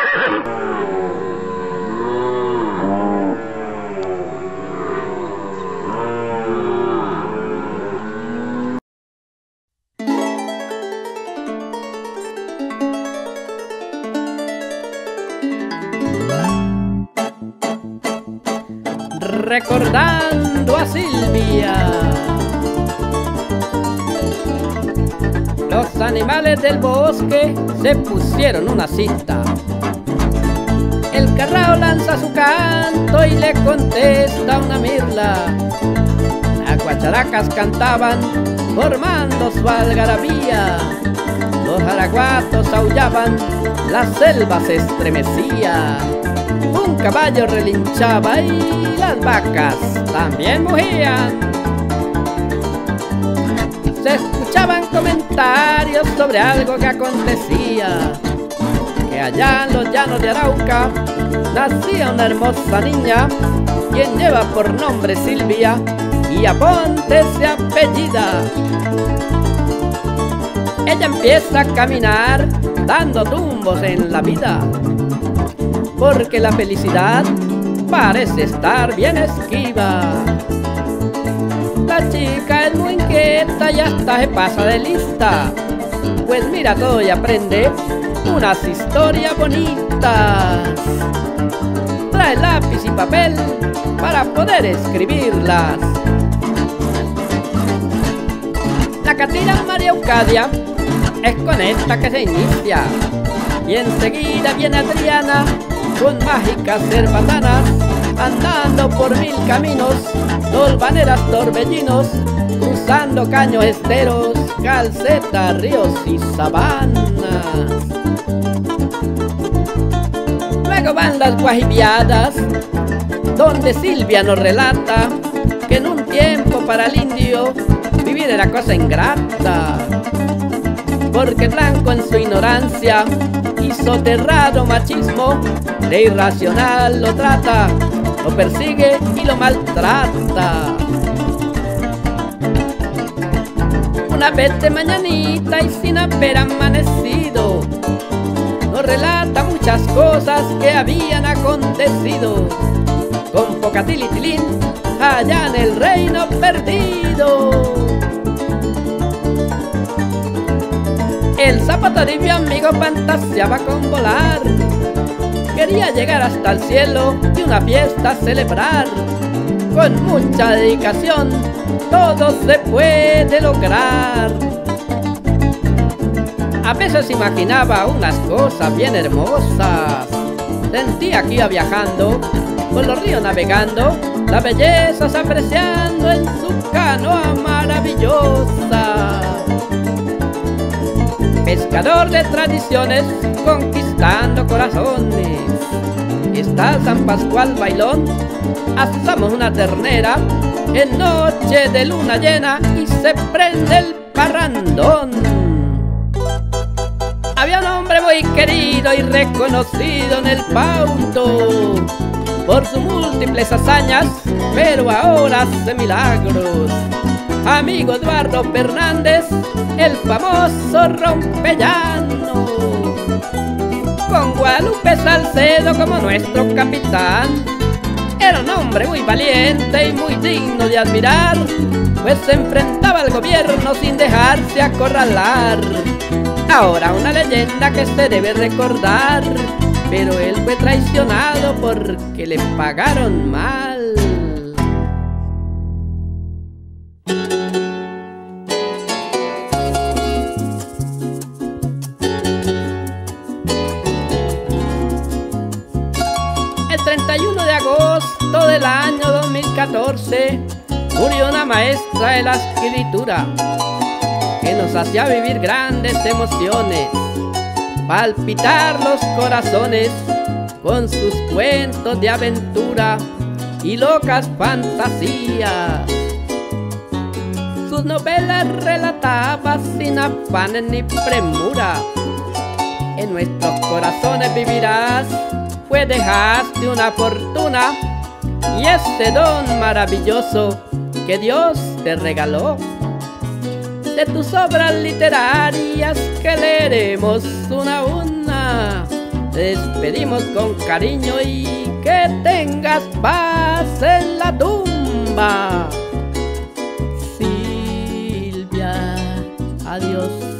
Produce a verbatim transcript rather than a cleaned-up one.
Recordando a Silvia. Los animales del bosque se pusieron una cita. El carrao lanza su canto y le contesta una mirla. Las guacharacas cantaban formando su algarabía. Los araguatos aullaban, la selva se estremecía. Un caballo relinchaba y las vacas también mugían. Se escuchaban comentarios sobre algo que acontecía, que allá en los llanos de Arauca nacía una hermosa niña, quien lleva por nombre Silvia y Aponte se apellida. Ella empieza a caminar dando tumbos en la vida, porque la felicidad parece estar bien esquiva. La chica es muy inquieta y hasta se pasa de lista, pues mira todo y aprende unas historias bonitas. Trae lápiz y papel para poder escribirlas. La Catina María Eucadia es con esta que se inicia, y enseguida viene Adriana con mágicas cerbatanas, andando por mil caminos, dolvaneras, torbellinos, cruzando caños, esteros, calcetas, ríos y sabanas. Luego van las guajibiadas, donde Silvia nos relata que en un tiempo para el indio vivir era cosa ingrata, porque el blanco en su ignorancia y soterrado machismo de irracional lo trata, lo persigue y lo maltrata. Una vez de mañanita y sin haber amanecido, nos relata muchas cosas que habían acontecido, con poca tilitilín allá en el reino perdido. El zapatoribio amigo fantaseaba con volar, quería llegar hasta el cielo y una fiesta celebrar. Con mucha dedicación todo se puede lograr. A veces imaginaba unas cosas bien hermosas, sentía que iba viajando, por los ríos navegando, las bellezas apreciando en su canoa maravillosa. Pescador de tradiciones, conquistando corazones. Está San Pascual bailón, asamos una ternera en noche de luna llena y se prende el parrandón. Había un hombre muy querido y reconocido en el Pauto por sus múltiples hazañas, pero ahora hace milagros. Amigo Eduardo Fernández, el famoso rompellano, con Guadalupe Salcedo como nuestro capitán. Era un hombre muy valiente y muy digno de admirar, pues se enfrentaba al gobierno sin dejarse acorralar. Ahora una leyenda que se debe recordar, pero él fue traicionado porque le pagaron mal. El treinta y uno de agosto del año dos mil catorce murió una maestra de la escritura que nos hacía vivir grandes emociones, palpitar los corazones con sus cuentos de aventura y locas fantasías. Sus novelas relataba sin afanes ni premura. En nuestros corazones vivirás, pues dejaste una fortuna y ese don maravilloso que Dios te regaló. De tus obras literarias que leeremos una a una, te despedimos con cariño y que tengas paz en la tumba. Silvia, adiós.